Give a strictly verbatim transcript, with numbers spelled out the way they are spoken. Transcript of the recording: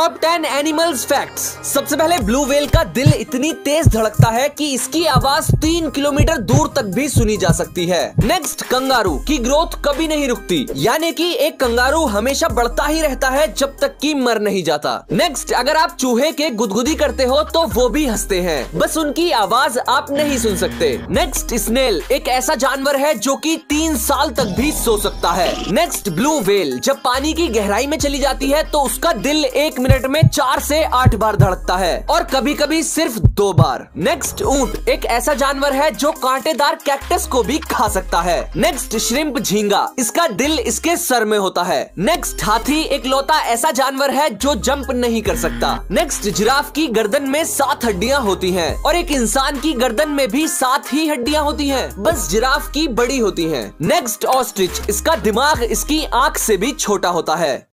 Top ten animals facts. सबसे पहले blue whale का दिल इतनी तेज धड़कता है कि इसकी आवाज तीन किलोमीटर दूर तक भी सुनी जा सकती है। नेक्स्ट, कंगारू की ग्रोथ कभी नहीं रुकती, यानी कि एक कंगारू हमेशा बढ़ता ही रहता है जब तक कि मर नहीं जाता। नेक्स्ट, अगर आप चूहे के गुदगुदी करते हो तो वो भी हंसते हैं, बस उनकी आवाज आप नहीं सुन सकते। नेक्स्ट, स्नेल एक ऐसा जानवर है जो कि तीन साल तक भी सो सकता है। नेक्स्ट, ब्लू व्हेल जब पानी की गहराई में चली जाती है तो उसका दिल एक मिनट में चार से आठ बार धड़कता है और कभी कभी सिर्फ दो बार। नेक्स्ट, ऊंट एक ऐसा जानवर है जो कांटेदार कैक्टस को भी खा सकता है। नेक्स्ट, श्रिम्प झींगा, इसका दिल इसके सर में होता है। नेक्स्ट, हाथी एक लौता ऐसा जानवर है जो जंप नहीं कर सकता। नेक्स्ट, जिराफ की गर्दन में सात हड्डियां होती हैं और एक इंसान की गर्दन में भी सात ही हड्डियां होती हैं, बस जिराफ की बड़ी होती हैं। नेक्स्ट, ऑस्ट्रिच, इसका दिमाग इसकी आंख से भी छोटा होता है।